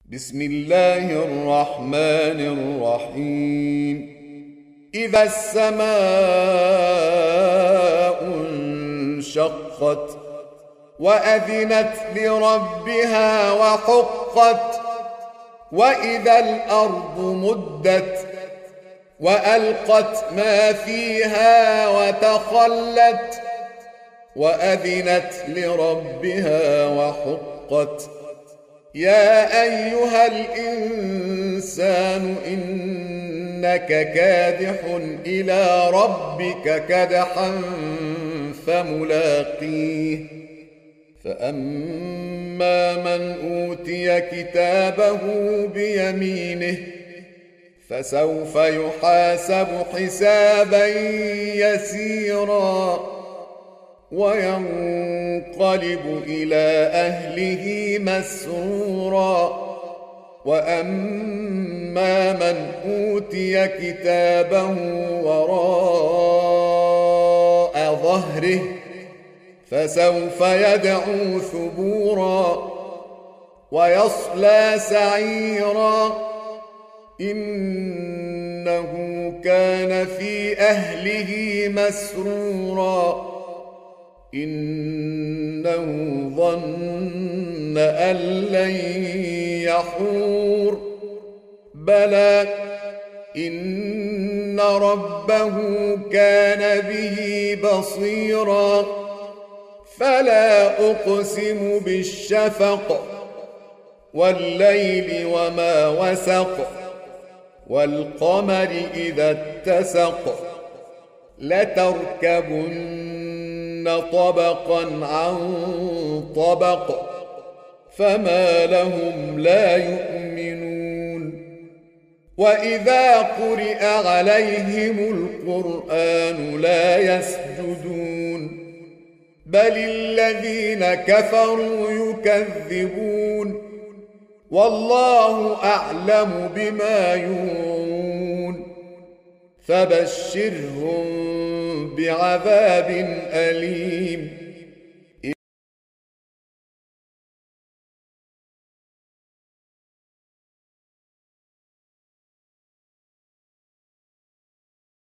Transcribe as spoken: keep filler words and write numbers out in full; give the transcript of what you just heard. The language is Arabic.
بسم الله الرحمن الرحيم إذا السماء انشقت وأذنت لربها وحقت وإذا الأرض مدت وألقت ما فيها وتخلت وأذنت لربها وحقت يا أيها الإنسان إنك كادح إلى ربك كدحا فملاقيه فأما من أوتي كتابه بيمينه فسوف يحاسب حسابا يسيرا وينقلب إلى أهله مسرورا وأما من أوتي كتابه وراء ظهره فسوف يدعو ثبورا ويصلى سعيرا إنه كان في أهله مسرورا إنه ظن أن لن يحور بلى إن ربه كان به بصيرا فلا أقسم بالشفق والليل وما وسق والقمر إذا اتسق لتركبن طبقا عن طبق فما لهم لا يؤمنون وإذا قرئ عليهم القرآن لا يسجدون بل الذين كفروا يكذبون والله أعلم بما يوعون فبشرهم بعذاب أليم